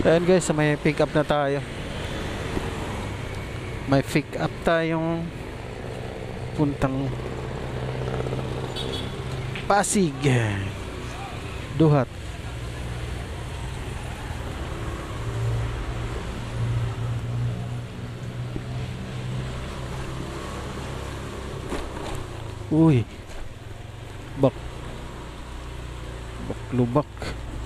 Ayan guys, may pick up na tayo. May pick up tayong puntang Pasig, Duhat. Uy, lubak.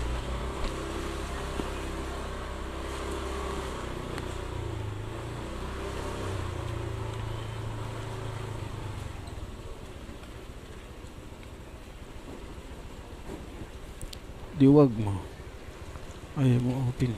Diwag mo. Ayaw mo open.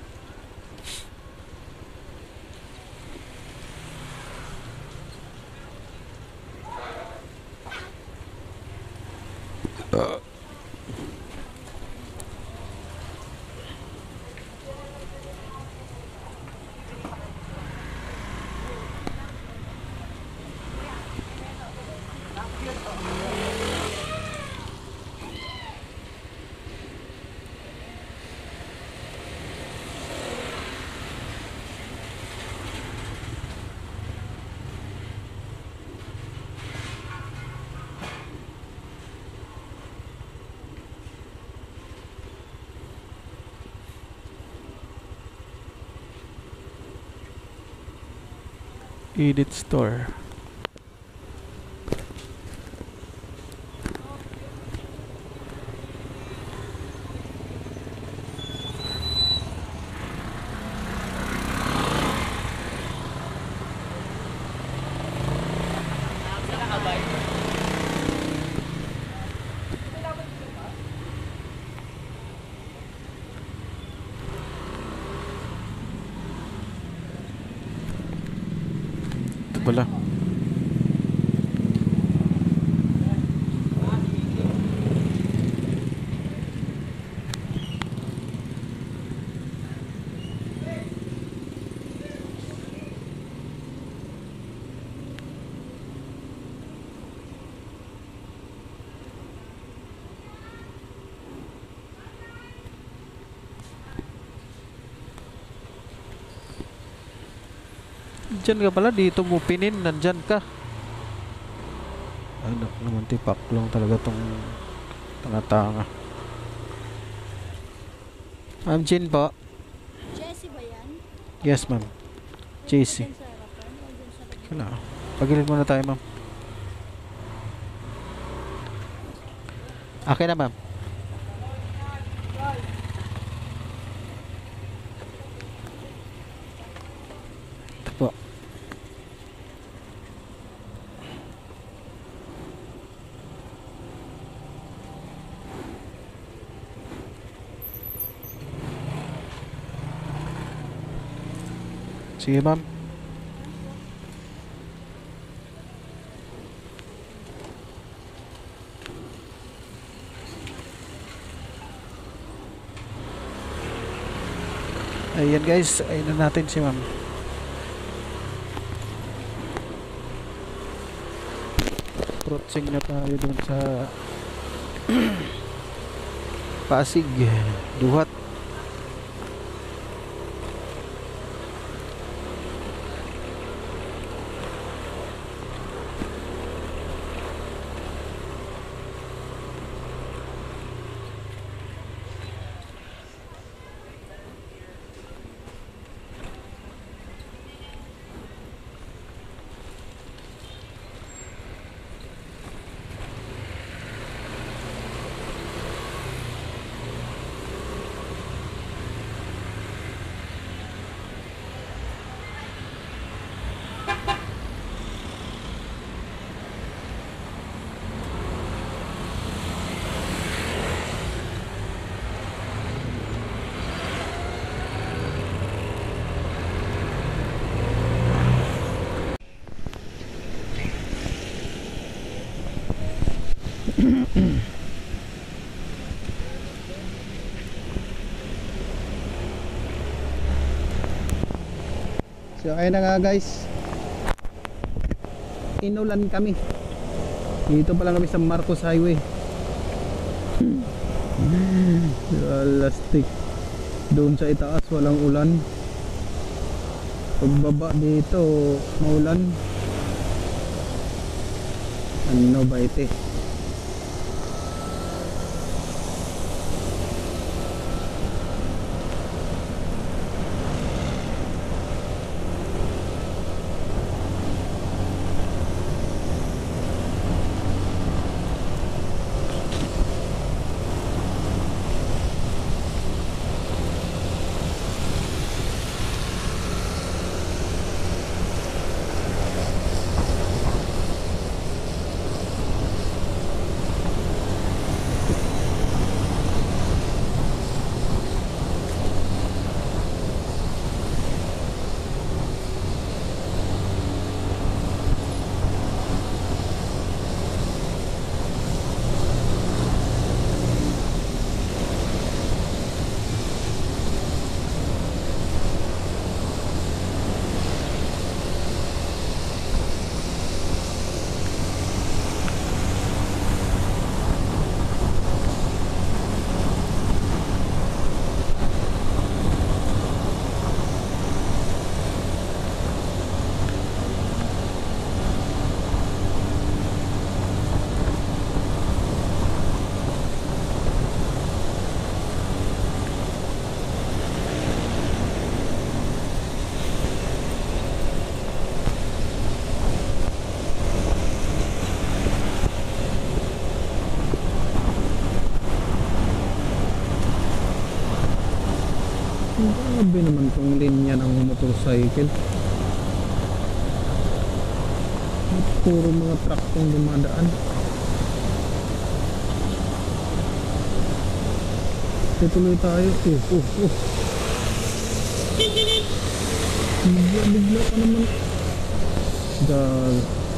Edit store. Wala. Diyan ka pala, dito mo pinin, nandyan ka. Anak naman, tipaklong talaga tong tanga-tanga. Ma'am Jean po. Jessie ba yan? Yes ma'am, Jessie. Kala, pagilid muna tayo ma'am. Akin na ma'am. Ito po. Sige ma'am. Ayan guys, ayun na natin si ma'am. Approaching na tayo dun sa Pasig, Duhat. So ayun na nga guys, inulan kami. Dito pa lang kami sa Marcos Highway. Lastik. Doon sa itaas walang ulan. Pagbaba dito maulan. Ano ba ite? Grabe naman tong linya ng motorcycle. Puro mga truck tong dumadaan. Tutuloy tayo. Bigla pa naman. Dal.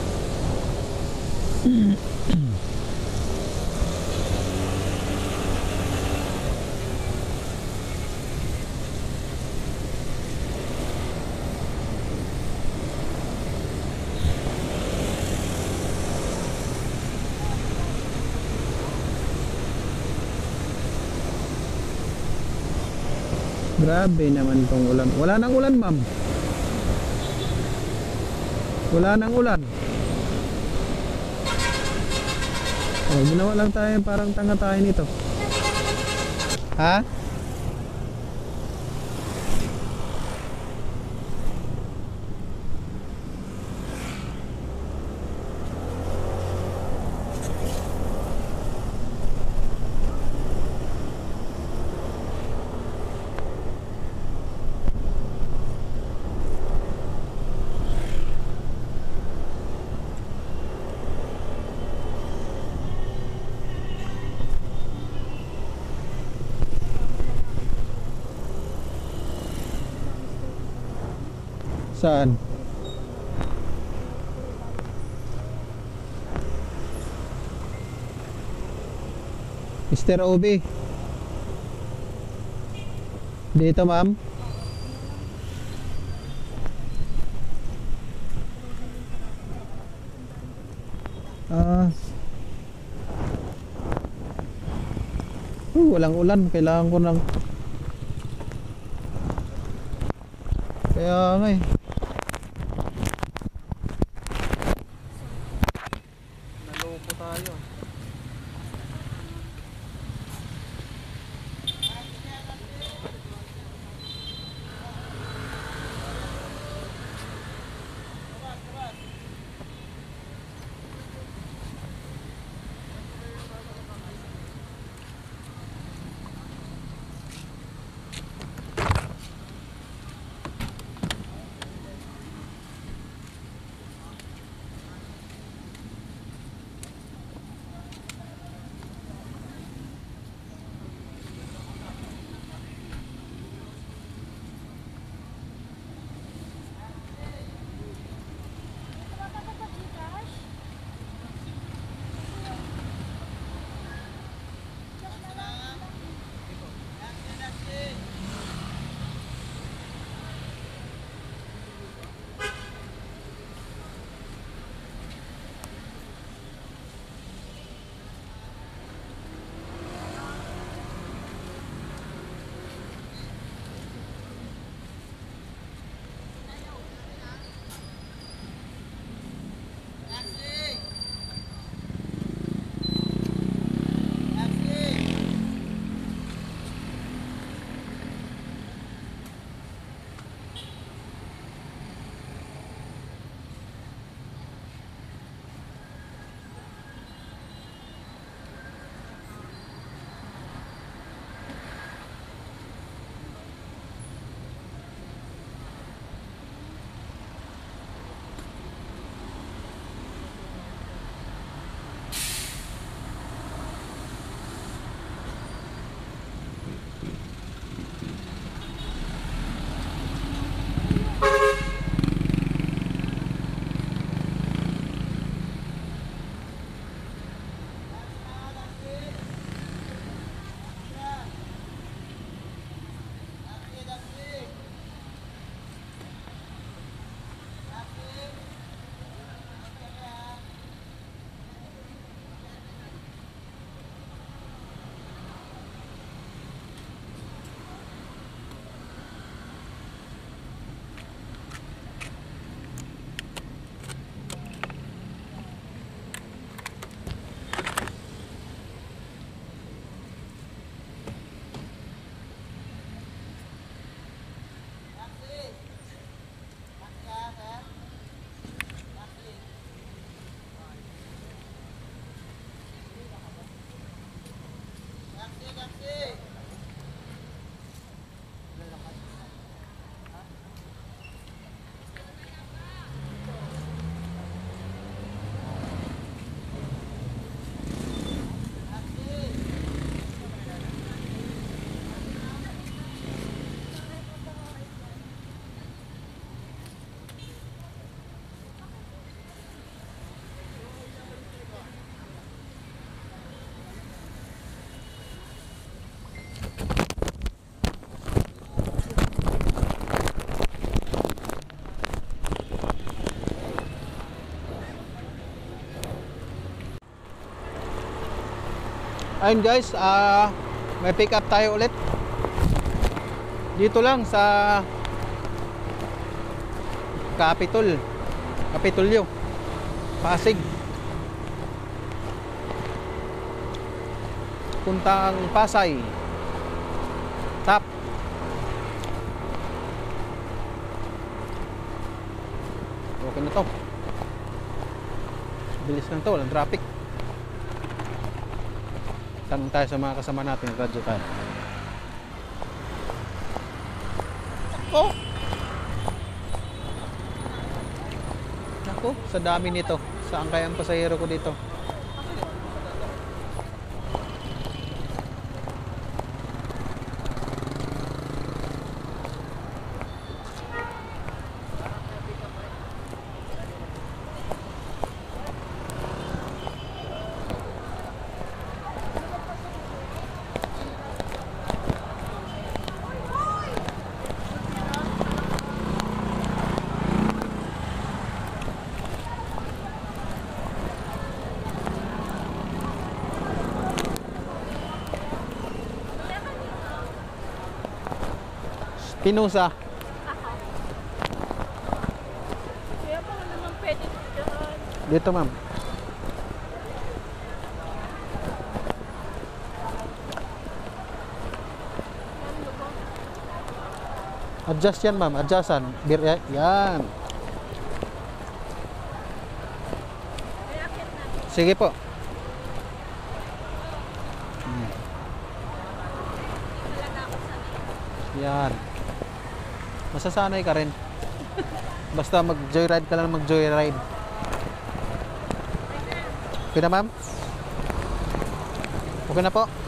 Grabe naman tong ulan. Wala nang ulan, ma'am. Wala nang ulan. Oh, ginawa lang tayo parang tanga tayo nito. Ha? Saan? Mr. Obi. Dito, ma'am. Walang ulan. Kailangan ko ng... Kaya nga eh. Naloko tayo. Ayun guys, may pick up tayo ulit. Dito lang sa Kapitolyo, Pasig. Puntang Pasay. Tap. Okay na to. Bilis lang to, walang traffic. Tanong tayo sa mga kasama natin, radyo tayo. Oh! Naku, sa dami nito. Saan kaya ang pasahero ko dito? Pinusa. Kaya pa naman pwede dyan. Dito, ma'am. Adjust yan, ma'am. Adjustan. Yan. Sige po. Yan. Masasanay ka rin. Basta mag-joyride ka lang, mag-joyride. Okay na, ma'am? Okay na po?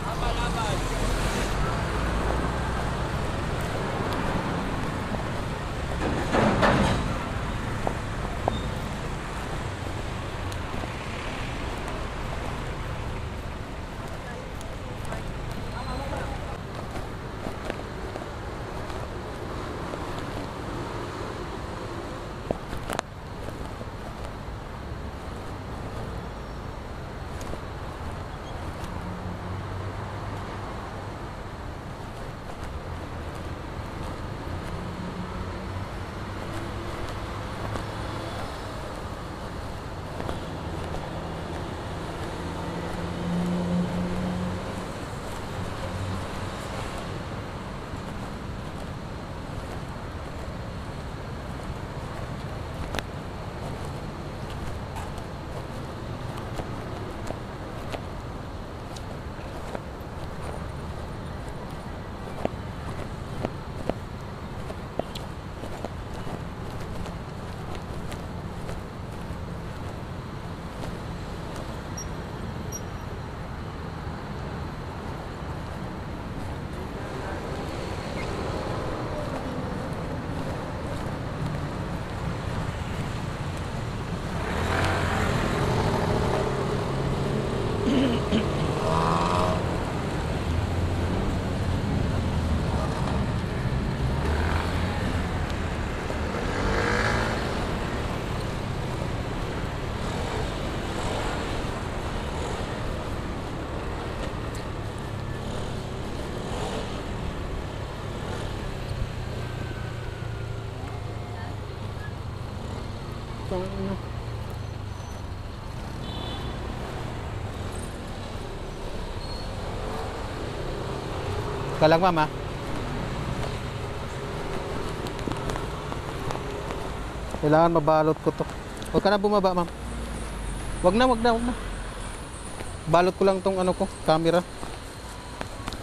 Ka lang, ma'am, ha? Kailangan mabalot ko to. Huwag ka na bumaba, ma'am. Wag na. Balot ko lang tong ano ko, camera.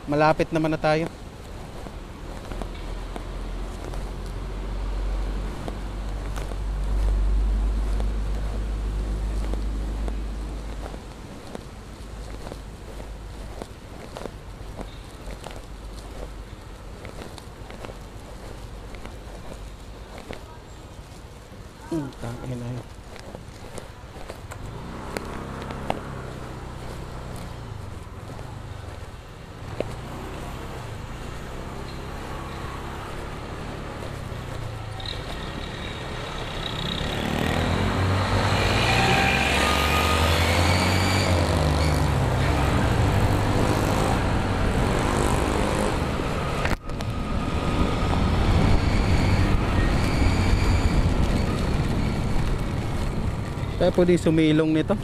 Malapit naman na tayo. Tangin na yun. Kaya pwede sumilong nito.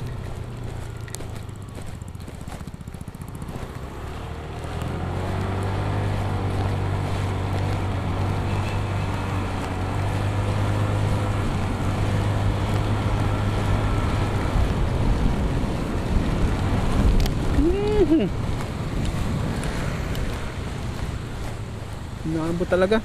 Naabot talaga.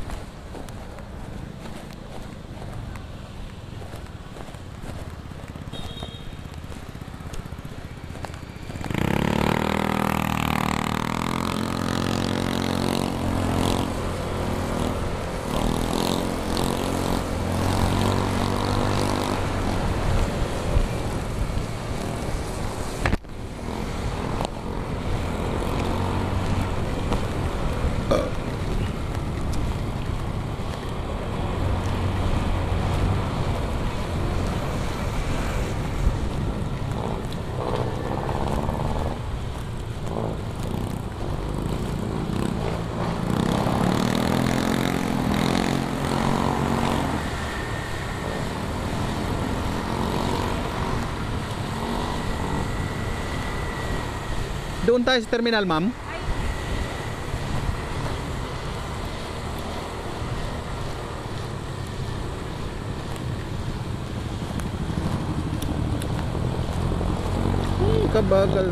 Doon tayo sa terminal, ma'am. Kabagal.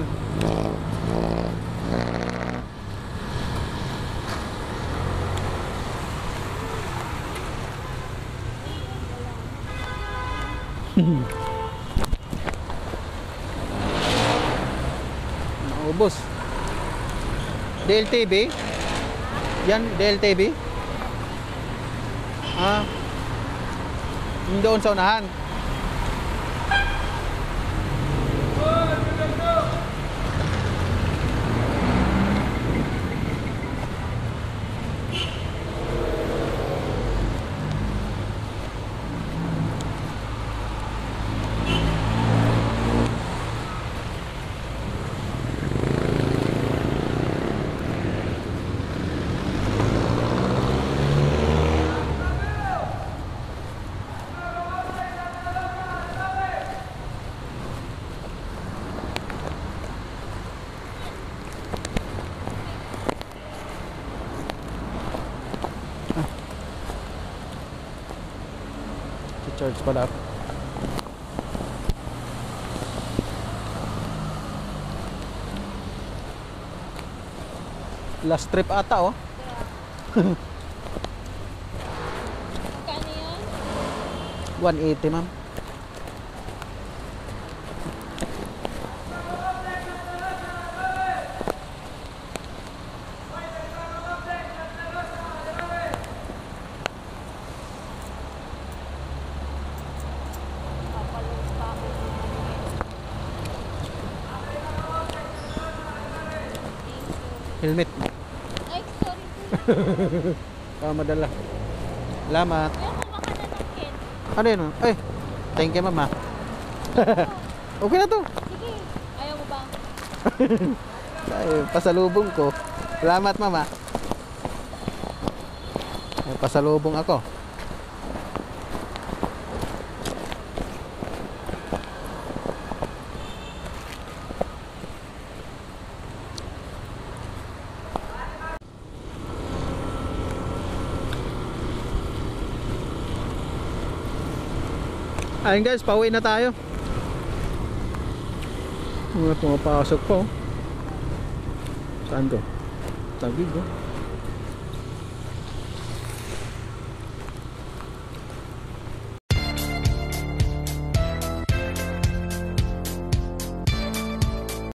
Naubos. DLTV? Yan, DLTV? Ah. Yung doon sa unahan. Charge pala ako. Last trip ata oh. Kano yan? 180 ma'am. Helmet. Ay, sorry. Madala. Salamat. Kaya kumaka na ng Ken. Ano yun? Ay, thank you mama. Okay na to. Sige. Ayaw mo ba? Ay, pasalubong ko. Salamat mama. Ay, pasalubong ako. Ayun guys, pauwi na tayo. Mga pumapasok po. Saan to? Tabig oh.